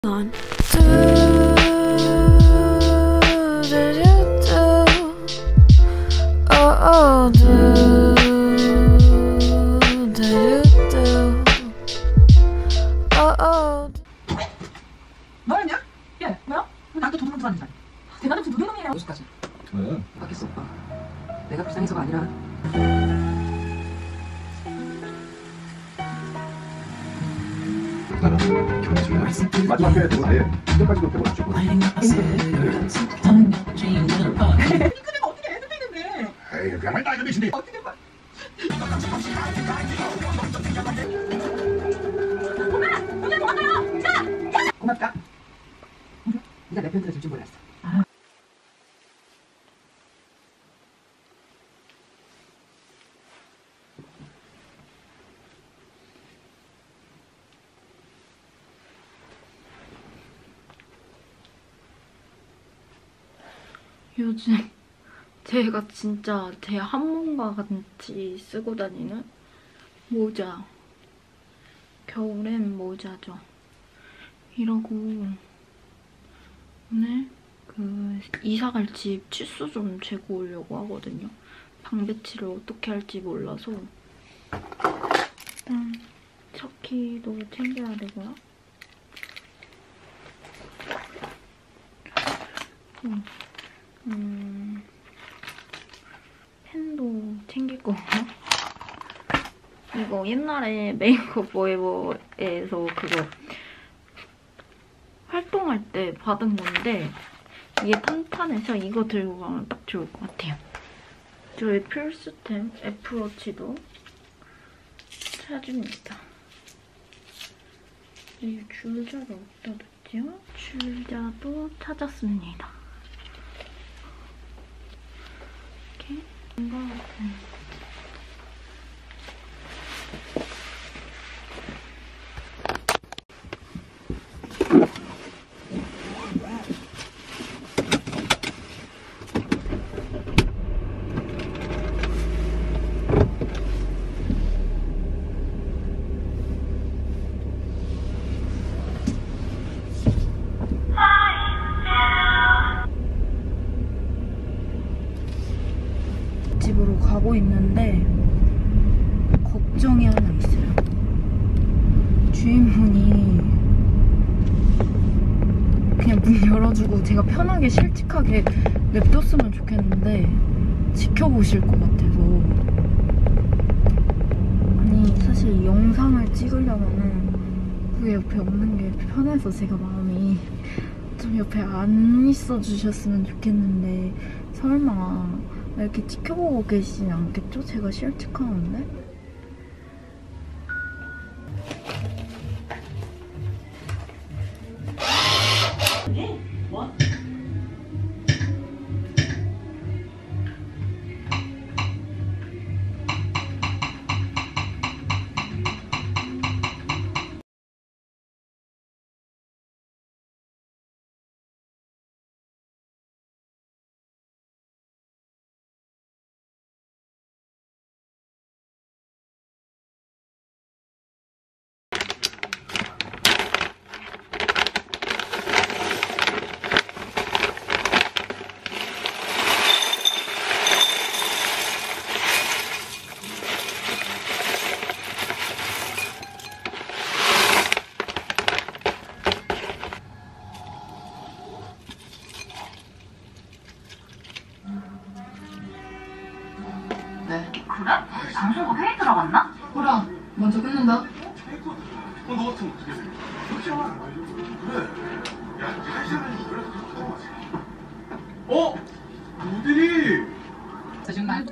on. 너였냐? 야, 뭐야? 나한테 도둑놈 들어왔는 줄 대가리 무슨 노동놈이랑 무슨까지? 왜? 바뀌었어. 내가 불쌍해서가 아니라 나는 견줄래. 마지막 회에 도 아예 이때까지도 해보시고. 핑크대가 어떻게 애들 있는데? 에이 그야말로 나이가 몇인데. 어떻게 봐? 고맙다. 네가 내 편 들어줄 줄 몰랐어. 요즘 제가 진짜 제 한몸과 같이 쓰고 다니는 모자. 겨울엔 모자죠. 이러고 오늘 그 이사갈 집 치수 좀 재고 오려고 하거든요. 방 배치를 어떻게 할지 몰라서 일단 척키도 챙겨야 되고요. 펜도 챙길 거고요. 이거 옛날에 메이크업 포에버에서 그거 활동할 때 받은 건데 이게 탄탄해서 이거 들고 가면 딱 좋을 것 같아요. 저의 필수템 애플워치도 찾습니다. 이 줄자를 어디다 뒀지요? 줄자도 찾았습니다. 이렇게 뭔가 집으로 가고 있는데 걱정이 하나 있어요. 주인분이 그냥 문 열어주고 제가 편하게 실직하게 냅뒀으면 좋겠는데 지켜보실 것 같아서. 아니 사실 영상을 찍으려면은 그 옆에 없는 게 편해서 제가 마음이 좀 옆에 안 있어주셨으면 좋겠는데 설마 이렇게 지켜보고 계시지 않겠죠? 제가 실직하는데? 뭐? 네. 그래? 장소가 회의 들어갔나? 뭐라, 먼저 끊는다. 너 같으면 어떻게 돼? 그래. 야, 한 시간은 그래도 하는 거지. 누들이. 정말.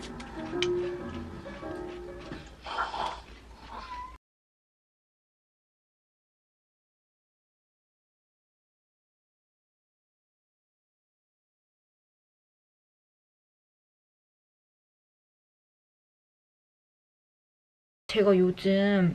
제가 요즘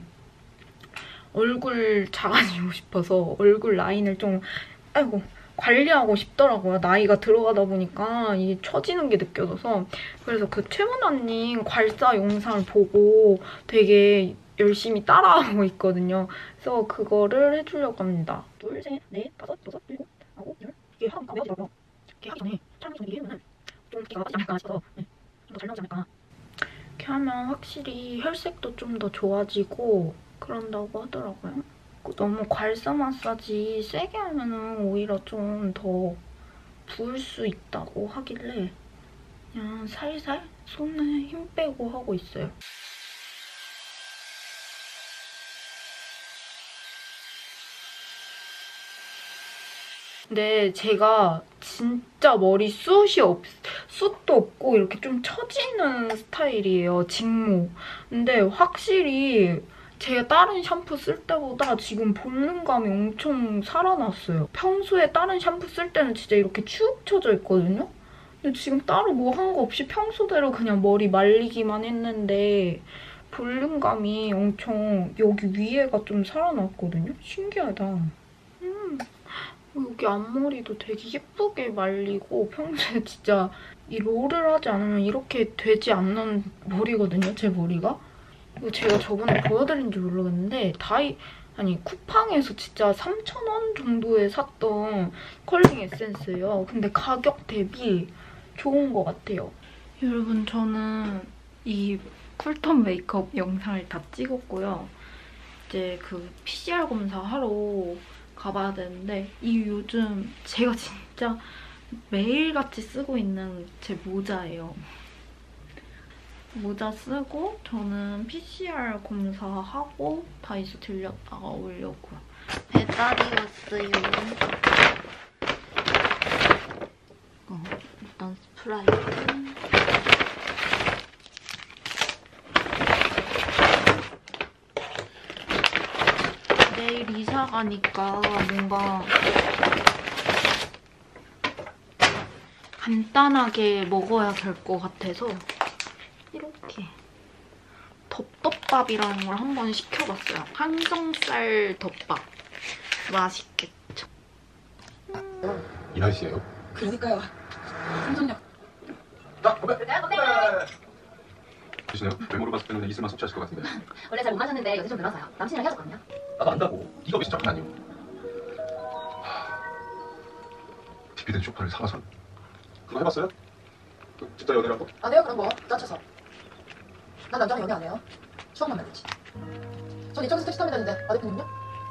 얼굴 작아지고 싶어서 얼굴 라인을 좀 관리하고 싶더라고요. 나이가 들어가다 보니까 이게 처지는 게 느껴져서. 그래서 그 최문아님 괄사 영상을 보고 되게 열심히 따라하고 있거든요. 그래서 그거를 해주려고 합니다. 2, 3, 4, 5, 6, 7, 8, 9, 10. 이게 하루니까 외워지더라고요. 이렇게 하기 전에 촬영 전에 미리 해놓으면 좀 기가 빠지지 않을까 싶어서 좀 더 잘 나오지 않을까. 이렇게 하면 확실히 혈색도 좀 더 좋아지고 그런다고 하더라고요. 너무 괄사 마사지 세게 하면은 오히려 좀 더 부을 수 있다고 하길래 그냥 살살 손에 힘 빼고 하고 있어요. 근데 제가 진짜 머리 숱도 없고 이렇게 좀 처지는 스타일이에요, 직모. 근데 확실히 제가 다른 샴푸 쓸 때보다 지금 볼륨감이 엄청 살아났어요. 평소에 다른 샴푸 쓸 때는 진짜 이렇게 축 처져 있거든요? 근데 지금 따로 뭐 한 거 없이 평소대로 그냥 머리 말리기만 했는데 볼륨감이 엄청 여기 위에가 좀 살아났거든요? 신기하다. 여기 앞머리도 되게 예쁘게 말리고 평소에 진짜 이 롤을 하지 않으면 이렇게 되지 않는 머리거든요, 제 머리가. 이거 제가 저번에 보여드린지 모르겠는데 쿠팡에서 진짜 3,000원 정도에 샀던 컬링 에센스예요. 근데 가격 대비 좋은 것 같아요. 여러분, 저는 이 쿨톤 메이크업 영상을 다 찍었고요. 이제 그 PCR 검사 하러 가봐야 되는데 이 요즘 제가 진짜 매일같이 쓰고 있는 제 모자예요. 모자 쓰고 저는 PCR 검사하고 다이소 들렸다가 오려고요. 배달이 왔어요. 일단 스프라이트. 내일 이사 가니까 뭔가 간단하게 먹어야 될 것 같아서 이렇게 덮덮밥이라는 걸 한번 시켜봤어요. 항정살 덮밥. 맛있겠죠? 이 날씨에요? 그러니까요. 생존력. 자, 건배! 드시네요? 외모로 봤을 때는 이슬만 섭취하실 것 같은데. 원래 잘 못 마셨는데 요새 좀 늘어서요. 남친이랑 헤어졌거든요. 나도 안다고. 이거 진짜 장난 아니고. 디피된 쇼파를 사가선. 그거 해봤어요? 진짜 연애라고? 안 해요 그런 거. 짜쳐서. 난 남자랑 연애 안 해요. 추억만 만들지. 전 이쪽에서 택시 타면 되는데 아 대표님요?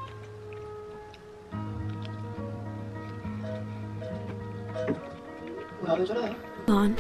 뭐야 왜 저래? 난